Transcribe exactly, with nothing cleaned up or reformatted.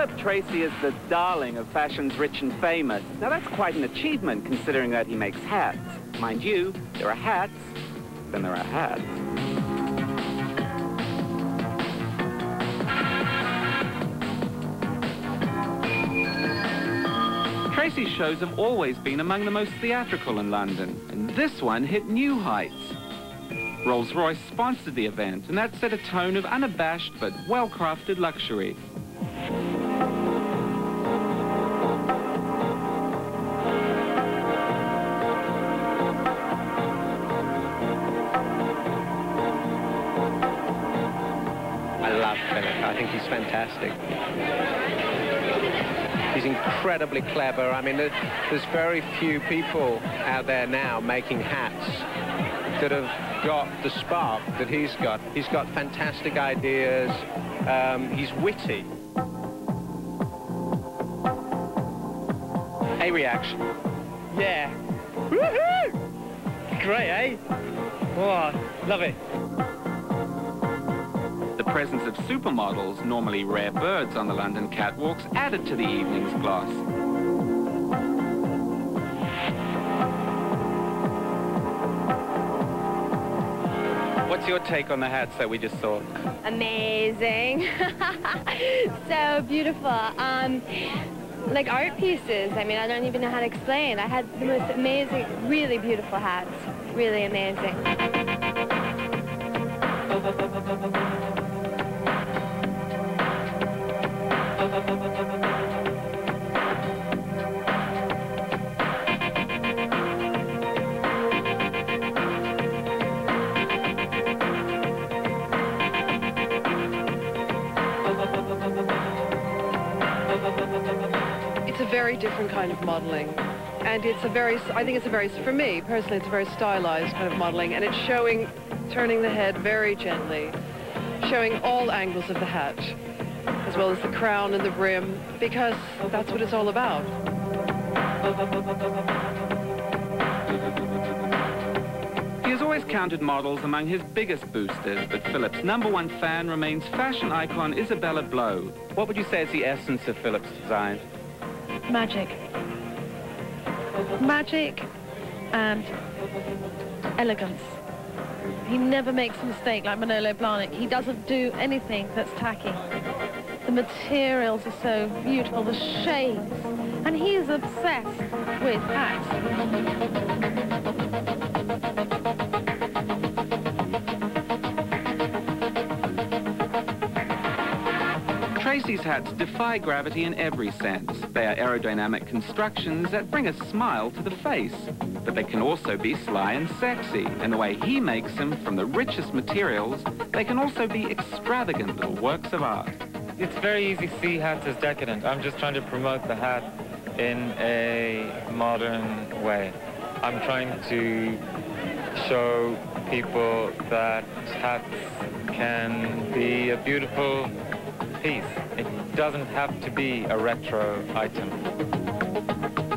Philip Treacy is the darling of fashion's rich and famous. Now that's quite an achievement considering that he makes hats. Mind you, there are hats, then there are hats. Treacy's shows have always been among the most theatrical in London, and this one hit new heights. Rolls-Royce sponsored the event, and that set a tone of unabashed but well-crafted luxury. I love Philip. I think he's fantastic. He's incredibly clever. I mean, there's very few people out there now making hats that have got the spark that he's got. He's got fantastic ideas. Um, he's witty. A reaction. Yeah. Woohoo! Great, eh? Oh, love it. The presence of supermodels, normally rare birds on the London catwalks, added to the evening's gloss. What's your take on the hats that we just saw? Amazing. So beautiful. Um, like art pieces. I mean, I don't even know how to explain. I had the most amazing, really beautiful hats. Really amazing. It's a very different kind of modeling, and it's a very, I think it's a very, for me personally, it's a very stylized kind of modeling, and it's showing, turning the head very gently, showing all angles of the hat, as well as the crown and the brim, because that's what it's all about. He has always counted models among his biggest boosters, but Philip's number one fan remains fashion icon Isabella. What would you say is the essence of Philip's design? Magic. Magic and elegance. He never makes a mistake like Manolo Blahnik. He doesn't do anything that's tacky. The materials are so beautiful, the shades, and he's obsessed with hats. Treacy's hats defy gravity in every sense. They are aerodynamic constructions that bring a smile to the face. But they can also be sly and sexy. And the way he makes them from the richest materials, they can also be extravagant little works of art. It's very easy to see hats as decadent. I'm just trying to promote the hat in a modern way. I'm trying to show people that hats can be a beautiful piece. It doesn't have to be a retro item.